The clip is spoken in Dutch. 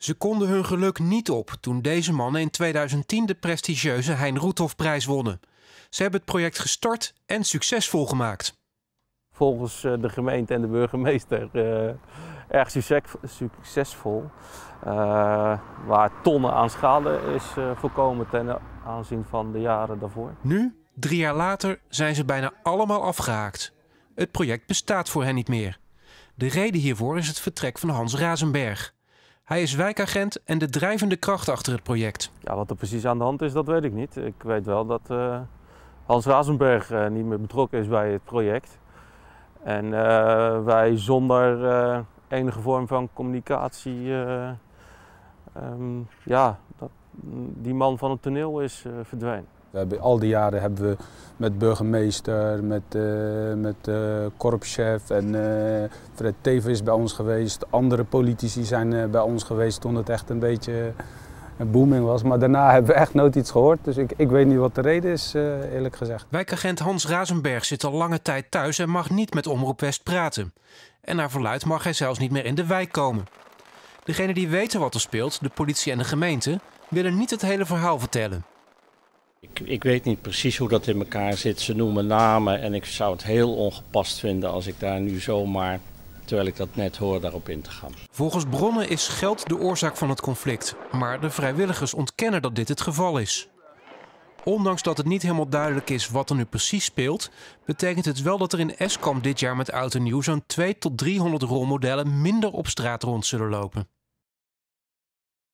Ze konden hun geluk niet op toen deze mannen in 2010 de prestigieuze Hein Roethoff-prijs wonnen. Ze hebben het project gestart en succesvol gemaakt. Volgens de gemeente en de burgemeester erg succesvol. Waar tonnen aan schade is voorkomen ten aanzien van de jaren daarvoor. Nu, 3 jaar later, zijn ze bijna allemaal afgehaakt. Het project bestaat voor hen niet meer. De reden hiervoor is het vertrek van Hans Rasenberg. Hij is wijkagent en de drijvende kracht achter het project. Ja, wat er precies aan de hand is, dat weet ik niet. Ik weet wel dat Hans Rasenberg niet meer betrokken is bij het project. En wij zonder enige vorm van communicatie, die man van het toneel is verdwenen. Al die jaren hebben we met burgemeester, met korpschef en Fred Teven is bij ons geweest. Andere politici zijn bij ons geweest toen het echt een beetje een booming was. Maar daarna hebben we echt nooit iets gehoord. Dus ik weet niet wat de reden is, eerlijk gezegd. Wijkagent Hans Rasenberg zit al lange tijd thuis en mag niet met Omroep West praten. En naar verluidt mag hij zelfs niet meer in de wijk komen. Degenen die weten wat er speelt, de politie en de gemeente, willen niet het hele verhaal vertellen. Ik weet niet precies hoe dat in elkaar zit. Ze noemen namen en ik zou het heel ongepast vinden als ik daar nu zomaar, terwijl ik dat net hoor, daarop in te gaan. Volgens bronnen is geld de oorzaak van het conflict, maar de vrijwilligers ontkennen dat dit het geval is. Ondanks dat het niet helemaal duidelijk is wat er nu precies speelt, betekent het wel dat er in Eskamp dit jaar met oud en nieuw zo'n 200 tot 300 rolmodellen minder op straat rond zullen lopen.